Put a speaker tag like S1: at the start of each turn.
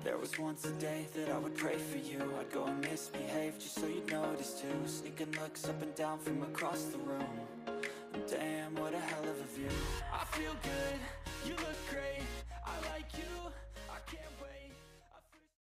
S1: There was once a day that I would pray for you. I'd go and misbehave just so you'd notice too. Sneaking looks up and down from across the room. And damn, what a hell of a view. I feel good, you look great, I like you